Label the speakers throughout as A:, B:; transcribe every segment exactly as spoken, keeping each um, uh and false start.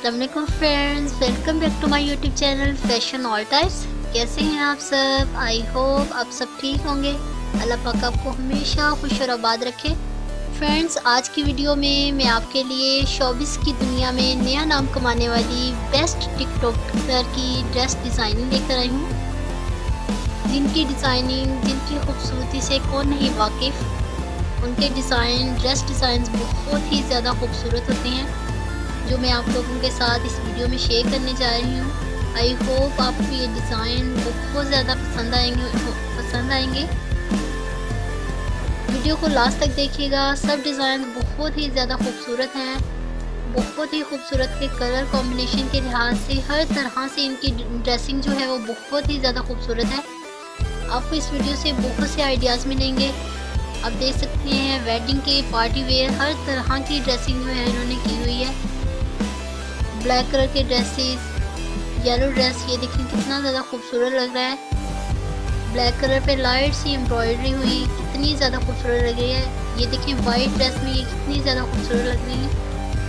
A: अस्सलामुअलैकुम friends, welcome back to my YouTube channel fashion all types. कैसे हैं आप सब? आई होप आप सब ठीक होंगे। अल्लाह पाक आपको हमेशा खुश और आबाद रखे। फ्रेंड्स, आज की वीडियो में मैं आपके लिए शोबिस की दुनिया में नया नाम कमाने वाली बेस्ट टिकटॉकर की ड्रेस डिज़ाइनिंग लेकर आई हूँ, जिनकी डिज़ाइनिंग जिनकी खूबसूरती से कौन नहीं वाकिफ़। उनके डिज़ाइन ड्रेस डिज़ाइन बहुत ही ज़्यादा खूबसूरत होते हैं, जो मैं आप लोगों के साथ इस वीडियो में शेयर करने जा रही हूँ। आई होप आपको ये डिज़ाइन बहुत ज़्यादा पसंद आएंगे पसंद आएंगे वीडियो को लास्ट तक देखिएगा। सब डिज़ाइन बहुत ही ज़्यादा खूबसूरत हैं, बहुत ही खूबसूरत के कलर कॉम्बिनेशन के लिहाज से हर तरह से इनकी ड्रेसिंग जो है वो बहुत ही ज़्यादा खूबसूरत है। आपको इस वीडियो से बहुत से आइडियाज़ मिलेंगे। आप देख सकते हैं वेडिंग के पार्टी वेयर हर तरह की ड्रेसिंग जो है इन्होंने की हुई है। ब्लैक कलर के ड्रेसेस, येलो ड्रेस, ये देखिए कितना ज़्यादा खूबसूरत लग रहा है। ब्लैक कलर पे लाइट सी एम्ब्रॉयडरी हुई, कितनी ज़्यादा खूबसूरत लग रही है। ये देखिए वाइट ड्रेस में ये कितनी ज़्यादा खूबसूरत लग रही है।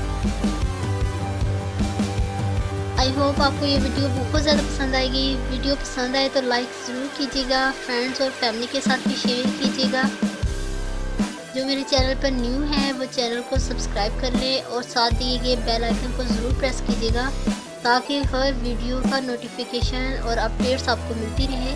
A: आई होप आपको ये वीडियो बहुत ज़्यादा पसंद आएगी। वीडियो पसंद आए तो लाइक ज़रूर कीजिएगा, फ्रेंड्स और फैमिली के साथ भी शेयर कीजिएगा। जो मेरे चैनल पर न्यू है वो चैनल को सब्सक्राइब कर ले और साथ दिए गए बेल आइकन को ज़रूर प्रेस कीजिएगा, ताकि हर वीडियो का नोटिफिकेशन और अपडेट्स आपको मिलती रहे।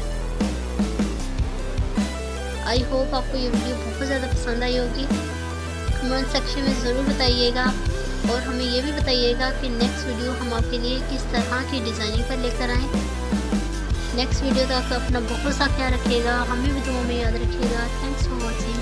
A: आई होप आपको ये वीडियो बहुत ज़्यादा पसंद आई होगी। कमेंट सेक्शन में ज़रूर बताइएगा और हमें ये भी बताइएगा कि नेक्स्ट वीडियो हम आपके लिए किस तरह की डिज़ाइनिंग पर लेकर आएँ। नेक्स्ट वीडियो तक अपना बहुत सा ख्याल रखिएगा, हमें भी दुआ में याद रखिएगा। Thanks for watching.